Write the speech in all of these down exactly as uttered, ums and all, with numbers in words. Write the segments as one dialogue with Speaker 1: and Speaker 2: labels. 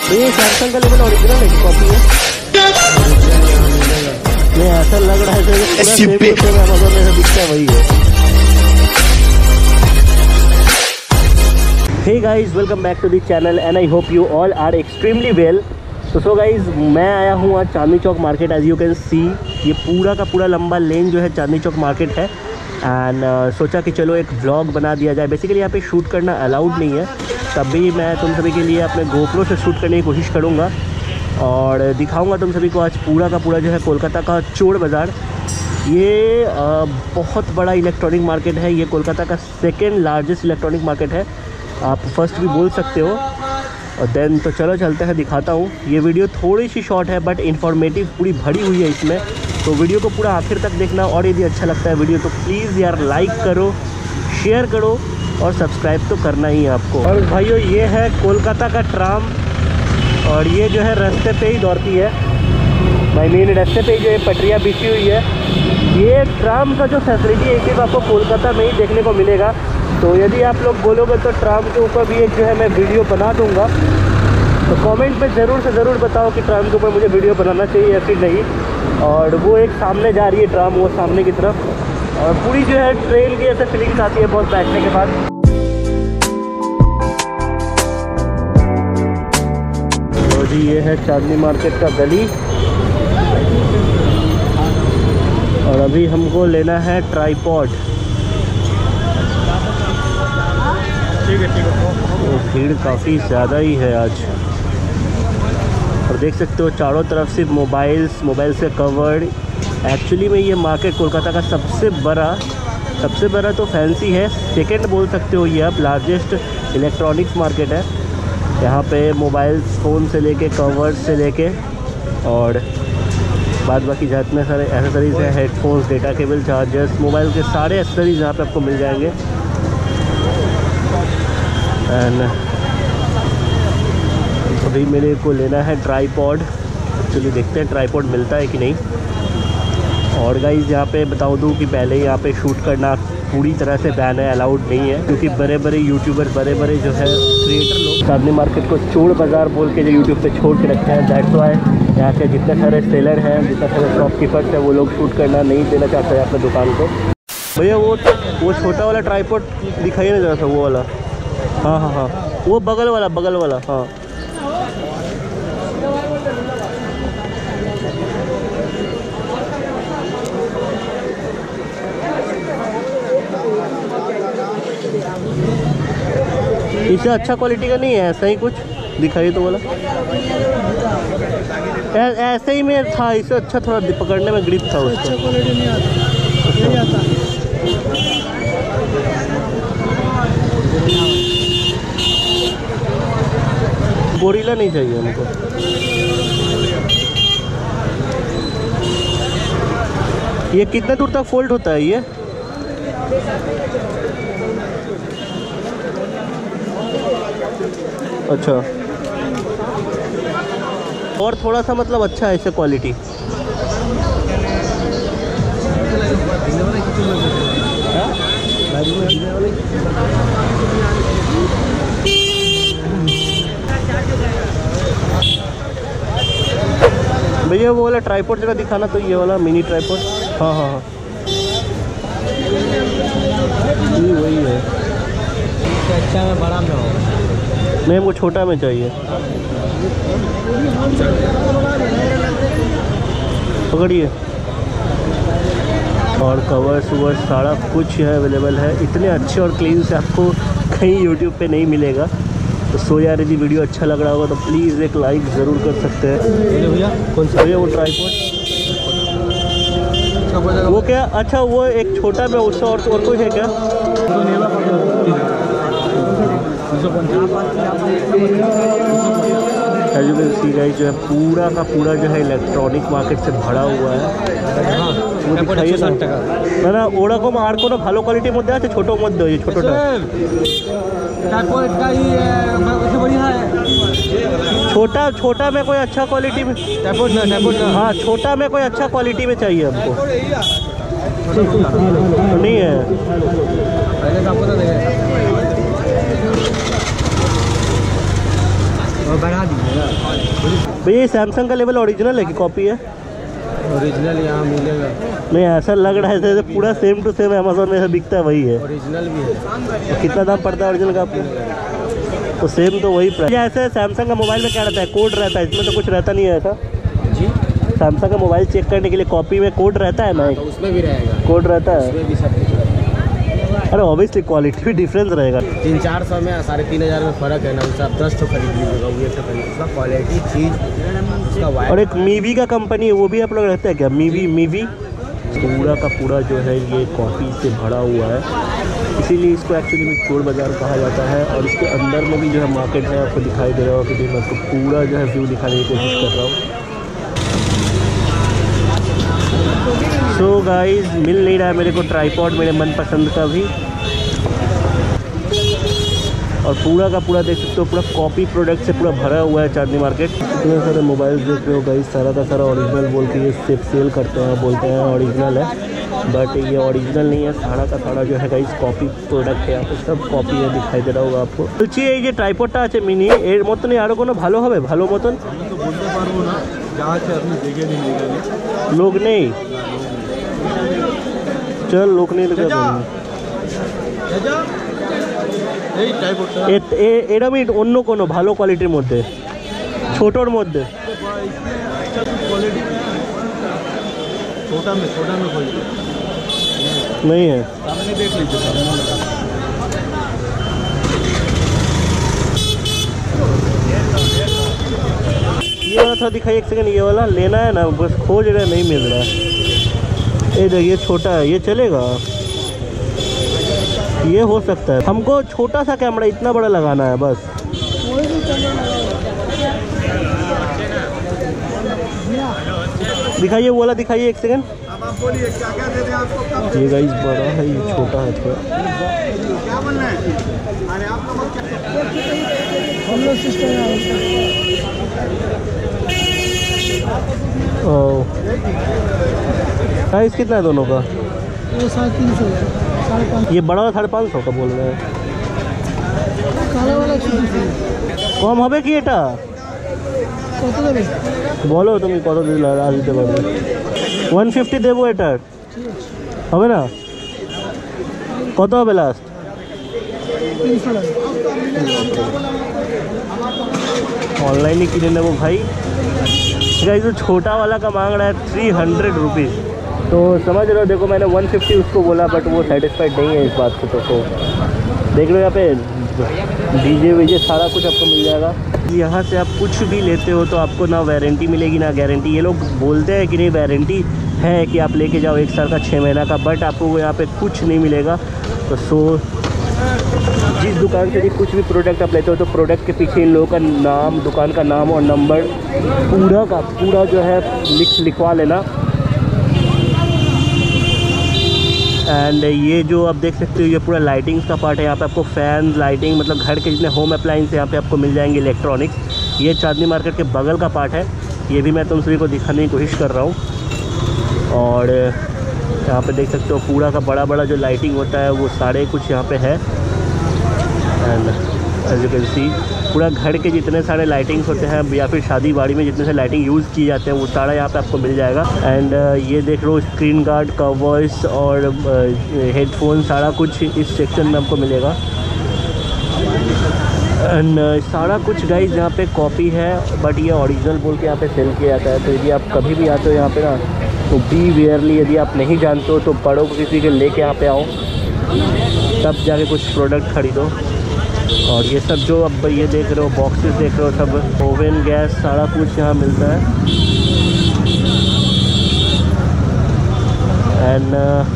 Speaker 1: ये सैमसंग का level original है, कॉपी है। ये ऐसा लग रहा है जैसे अमेज़न में दिखता है वही है। Hey guys, welcome back to the channel and I hope you all are extremely well. तो सो गाइज मैं आया हूँ आज Chandni Chowk market. As you can see ये पूरा का पूरा लंबा लेन जो है चांदनी चौक मार्केट है। एंड uh, सोचा कि चलो एक व्लॉग बना दिया जाए। बेसिकली यहाँ पे शूट करना अलाउड नहीं है, तब भी मैं तुम सभी के लिए अपने गोप्रो से शूट करने की कोशिश करूँगा और दिखाऊँगा तुम सभी को आज पूरा का पूरा जो है कोलकाता का चोर बाज़ार। ये uh, बहुत बड़ा इलेक्ट्रॉनिक मार्केट है। ये कोलकाता का सेकेंड लार्जेस्ट इलेक्ट्रॉनिक मार्केट है, आप फर्स्ट भी बोल सकते हो। और देन तो चलो चलते हैं, दिखाता हूँ। ये वीडियो थोड़ी सी शॉर्ट है बट इन्फॉर्मेटिव पूरी भरी हुई है इसमें, तो वीडियो को पूरा आखिर तक देखना। और यदि अच्छा लगता है वीडियो तो प्लीज़ यार लाइक करो, शेयर करो और सब्सक्राइब तो करना ही है आपको। और भाइयों ये है कोलकाता का ट्राम और ये जो है रास्ते पे ही दौड़ती है। भाई मेन रास्ते पे जो है पटरियाँ बिछी हुई है। ये ट्राम का जो फैसिलिटी है सिर्फ आपको कोलकाता में ही देखने को मिलेगा। तो यदि आप लोग बोलोगे तो ट्राम के ऊपर भी एक जो है मैं वीडियो बना दूंगा, तो कमेंट में ज़रूर से ज़रूर बताओ कि ट्राम के ऊपर मुझे वीडियो बनाना चाहिए या फिर नहीं। और वो एक सामने जा रही है ट्राम, वो सामने की तरफ, और पूरी जो है ट्रेन की ऐसे फीलिंग्स आती है बहुत बैठने के बाद। तो जी ये है चांदनी मार्केट का गली और अभी हमको लेना है ट्राईपॉड। ठीक है ठीक है। तो भीड़ काफ़ी ज़्यादा ही है आज और देख सकते हो चारों तरफ से मोबाइल्स मोबाइल से कवर्ड। एक्चुअली में ये मार्केट कोलकाता का सबसे बड़ा सबसे बड़ा तो फैंसी है, सेकंड बोल सकते हो ये आप लार्जेस्ट इलेक्ट्रॉनिक्स मार्केट है। यहाँ पे मोबाइल्स फ़ोन से लेके कवर्स से लेके और बाद बाकी जितने सारे एसेसरीज़ हैं, headphones, data cable, chargers, mobile के सारे एसेसरीज़ यहाँ पे आपको मिल जाएंगे। एंड अभी मेरे को लेना है ट्राईपॉड। चलिए देखते हैं ट्राईपॉड मिलता है कि नहीं। और गाइस यहाँ पे बता दूँ कि पहले यहाँ पे शूट करना पूरी तरह से बैन है, अलाउड नहीं है, क्योंकि बड़े बड़े यूट्यूबर बड़े बड़े जो है क्रिएटर लोग चांदनी मार्केट को चोर बाज़ार बोल के जो यूट्यूब पे छोड़ के रखे हैं। दैट्स वाई यहाँ के जितने सारे सेलर हैं, जितने सारे शॉपकीपर्स हैं, वो लोग शूट करना नहीं देना चाहते हैं अपने दुकान को। भैया वो वो छोटा वाला ट्राईपॉड दिखाइए ना जरा सा, वो वाला। हाँ हाँ हाँ वो बगल वाला बगल वाला हाँ। इससे अच्छा क्वालिटी का नहीं है, ऐसा ही कुछ दिखाइए तो बोला। ऐसे ही में था, इससे अच्छा थोड़ा पकड़ने में ग्रिप था उसका। अच्छा क्वालिटी नहीं आता, नहीं आता। गोरिल्ला नहीं चाहिए हमको। ये कितने दूर तक फोल्ड होता है ये? अच्छा, और थोड़ा सा मतलब अच्छा है इससे क्वालिटी। भैया वो वाला ट्राईपॉड जरा दिखाना, तो ये वाला मिनी ट्राईपॉड। हाँ हाँ हाँ ये वही है। अच्छा में बड़ा में हो नहीं, वो छोटा में चाहिए। पकड़िए। और कवर्स ववर्स सारा कुछ है अवेलेबल है। इतने अच्छे और क्लीन से आपको कहीं यूट्यूब पे नहीं मिलेगा। तो सो यार यदि वीडियो अच्छा लग रहा होगा तो प्लीज़ एक लाइक ज़रूर कर सकते हैं। भैया कौन सा भैया वो ट्राईपॉड वो क्या? अच्छा वो एक छोटा में उससे और, और कोई है क्या? As you can see guys जो है पूरा का पूरा जो है इलेक्ट्रॉनिक मार्केट से भरा हुआ है। वो दिखाइए ना ना ओड़ा को मार को ना भालो क्वालिटी मध्य আছে ছোট মধ্যে ये ছোটটা তারপর এটা ये बढ़िया है। छोटा छोटा में कोई अच्छा क्वालिटी में टैपोड ना टैपोड ना हाँ छोटा में कोई अच्छा क्वालिटी में चाहिए हमको। नहीं है और बढ़ा दीजिएगा। भैया ये सैमसंग का लेवल ओरिजिनल है कि कॉपी है?
Speaker 2: ओरिजिनल यहाँ मिलेगा
Speaker 1: नहीं, ऐसा लग रहा है जैसे पूरा सेम टू सेम अमेजोन में बिकता है वही है।
Speaker 2: ओरिजिनल भी है।
Speaker 1: तो कितना दाम पड़ता है ओरिजिनल का आपको? तो सेम तो वही प्राइस। ऐसे सैमसंग का मोबाइल में क्या रहता है, कोड रहता है, इसमें तो कुछ रहता नहीं है ऐसा
Speaker 2: जी।
Speaker 1: सैमसंग का मोबाइल चेक करने के लिए कॉपी में कोड रहता है ना?
Speaker 2: तो उसमें भी रहेगा,
Speaker 1: कोड रहता है।
Speaker 2: उसमें भी सब कुछ रहेगा।
Speaker 1: अरे ऑब्वियसली क्वालिटी भी डिफरेंस रहेगा।
Speaker 2: तीन चार सौ में साढ़े तीन हज़ार में फ़र्क है ना, उससे आप दस तो खरीद लीजिएगा, वो एक खरीद उसका क्वालिटी चीज़ उसका वाइट।
Speaker 1: और एक मीवी का कंपनी है, वो भी आप लोग रहता है क्या? मीवी मीवी पूरा का पूरा जो है ये कॉपी से भरा हुआ है, इसीलिए इसको एक्चुअली में चोर बाज़ार कहा जाता है। और इसके अंदर में भी जो है मार्केट है, आपको दिखाई दे रहा हो कि मैं आपको पूरा जो है व्यू दिखाने की कोशिश कर रहा हूँ। सो so गाइस, मिल नहीं रहा है मेरे को ट्राइपॉड मेरे मनपसंद का भी, और पूरा का पूरा देख सकते हो पूरा कॉपी प्रोडक्ट से पूरा भरा हुआ है चांदनी मार्केट। इतने सारे मोबाइल देख रहे हो गाइस, सारा का सारा ओरिजिनल बोल के ये सिर्फ सेल करते हैं, बोलते हैं ओरिजिनल है, बट ये ओरिजिनल नहीं है। सारा का सारा जो है गाइस कॉपी प्रोडक्ट है, यहाँ पे सब कॉपी है, दिखाई दे रहा होगा आपको। বলছি এই যে ট্রাইপডটা আছে মিনি, এর মতনই আরও কোনো ভালো হবে, ভালো মতন
Speaker 2: তো বলতে পারবো না, যা আছে আপনি দেখে নিন।
Speaker 1: লোক নেই, চল লোক নেই তো
Speaker 2: এই টাইপটা
Speaker 1: এরকমই অন্য কোনো ভালো কোয়ালিটির মধ্যে, ছোটোর মধ্যে।
Speaker 2: क्वालिटी छोटा में छोटा में कोई
Speaker 1: नहीं है,
Speaker 2: सामने देख लीजिए सामने।
Speaker 1: ये वाला था दिखाइए एक सेकंड, ये वाला लेना है ना, बस खोज रहे नहीं मिल रहा है। ये देखिए छोटा है, ये चलेगा? ये हो सकता है। हमको छोटा सा कैमरा इतना बड़ा लगाना है बस। दिखाइए वो वाला, दिखाइए एक सेकंड।
Speaker 2: अब आप बोलिए क्या क्या दे दें आपको?
Speaker 1: ये गाइस बड़ा है, ये छोटा है थोड़ा।
Speaker 2: क्या बनना है? अरे आप लोग हम लोग सिस्टम
Speaker 1: ओह प्राइस कितना है दोनों का?
Speaker 2: वो साढ़े तीन सौ है, साढ़े पाँच।
Speaker 1: ये बड़ा वाला साढ़े पाँच सौ का बोल रहे हैं।
Speaker 2: काला वाला
Speaker 1: कम হবে কি এটা?
Speaker 2: কত দেবে
Speaker 1: বলো তুমি কত দিলে আর দিতে পারবে? এক পঞ্চাশ দেবো এটার, হবে না? কত হবে লাস্ট?
Speaker 2: তিনশো টাকা।
Speaker 1: ऑनलाइन ही किने नेबो भाई। गाइस जो छोटा वाला का मांग रहा है थ्री हंड्रेड रुपीज़, तो समझ रहे हो। देखो मैंने वन फिफ्टी उसको बोला, बट वो सेटिस्फाइड नहीं है इस बात से। तो, तो देख लो यहाँ पे डीजे वीजे सारा कुछ आपको मिल जाएगा। यहाँ से आप कुछ भी लेते हो तो आपको ना वारंटी मिलेगी ना गारंटी। ये लोग बोलते हैं कि नहीं वारंटी है कि आप लेके जाओ एक साल का, छः महीना का, बट आपको यहाँ पे कुछ नहीं मिलेगा। तो सो जिस दुकान से भी कुछ भी प्रोडक्ट आप लेते हो तो प्रोडक्ट के पीछे इन लोगों का नाम, दुकान का नाम और नंबर पूरा का पूरा जो है लिख लिखवा लेना। एंड ये जो आप देख सकते हो ये पूरा लाइटिंग्स का पार्ट है। यहाँ पे आपको फैन, लाइटिंग, मतलब घर के जितने होम अप्लाइंस यहाँ पे आपको मिल जाएंगे, इलेक्ट्रॉनिक्स। ये चांदनी मार्केट के बगल का पार्ट है, ये भी मैं तुम सभी को दिखाने की कोशिश कर रहा हूँ। और यहाँ पे देख सकते हो पूरा का बड़ा बड़ा जो लाइटिंग होता है वो सारे कुछ यहाँ पे है। And as you can see पूरा घर के जितने सारे लाइटिंग्स होते हैं या फिर शादी बाड़ी में जितने से लाइटिंग यूज़ की जाते हैं वो सारा यहाँ पे आपको मिल जाएगा। एंड uh, ये देख लो स्क्रीन गार्ड, कवर्स और हेडफोन uh, सारा कुछ इस सेक्शन में आपको मिलेगा। एंड uh, सारा कुछ गाइज यहाँ पे कॉपी है, बट ये ओरिजिनल बोल के यहाँ पे सेल किया जाता है। तो यदि आप कभी भी आते हो यहाँ पे ना तो बी वेयरली, यदि आप नहीं जानते हो तो बड़ों को किसी के लेके यहाँ पे आओ, तब जाके कुछ प्रोडक्ट खरीदो। और ये सब जो अब ये देख रहे हो बॉक्सेस देख रहे हो, सब ओवन, गैस सारा कुछ यहाँ मिलता है। एंड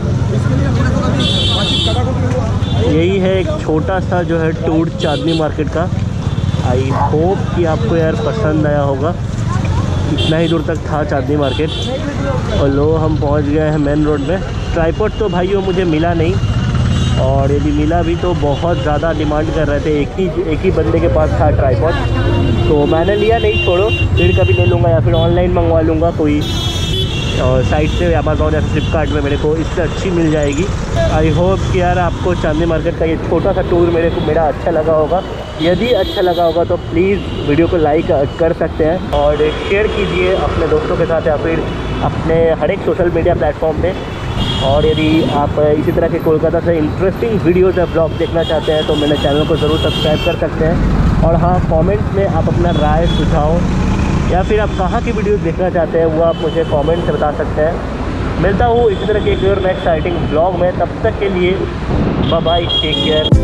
Speaker 1: यही है एक छोटा सा जो है टूर चांदनी मार्केट का। आई होप कि आपको यार पसंद आया होगा। इतना ही दूर तक था चांदनी मार्केट और लो हम पहुंच गए हैं मेन रोड में। ट्राइपॉड तो भाइयों मुझे मिला नहीं, और यदि मिला भी तो बहुत ज़्यादा डिमांड कर रहे थे। एक ही एक ही बंदे के पास था ट्राइपॉड, तो मैंने लिया नहीं, छोड़ो फिर कभी ले लूँगा या फिर ऑनलाइन मंगवा लूँगा कोई। और साइट से अमेज़ॉन या फ्लिपकार्ट में मेरे को इससे अच्छी मिल जाएगी। आई होप कि यार आपको चांदनी मार्केट का ये छोटा सा टूर मेरे को मेरा अच्छा लगा होगा। यदि अच्छा लगा होगा तो प्लीज़ वीडियो को लाइक कर सकते हैं और शेयर कीजिए अपने दोस्तों के साथ या फिर अपने हर एक सोशल मीडिया प्लेटफॉर्म पे। और यदि आप इसी तरह के कोलकाता से इंटरेस्टिंग वीडियोज़ या ब्लॉग देखना चाहते हैं तो मेरे चैनल को ज़रूर सब्सक्राइब कर सकते हैं। और हाँ, कमेंट में आप अपना राय सुझाव या फिर आप कहाँ की वीडियोज़ देखना चाहते हैं वो आप मुझे कमेंट से बता सकते हैं। मिलता हूँ इसी तरह के एक और नेक्स्ट एक्साइटिंग ब्लॉग में, तब तक के लिए बाय बाय, टेक केयर।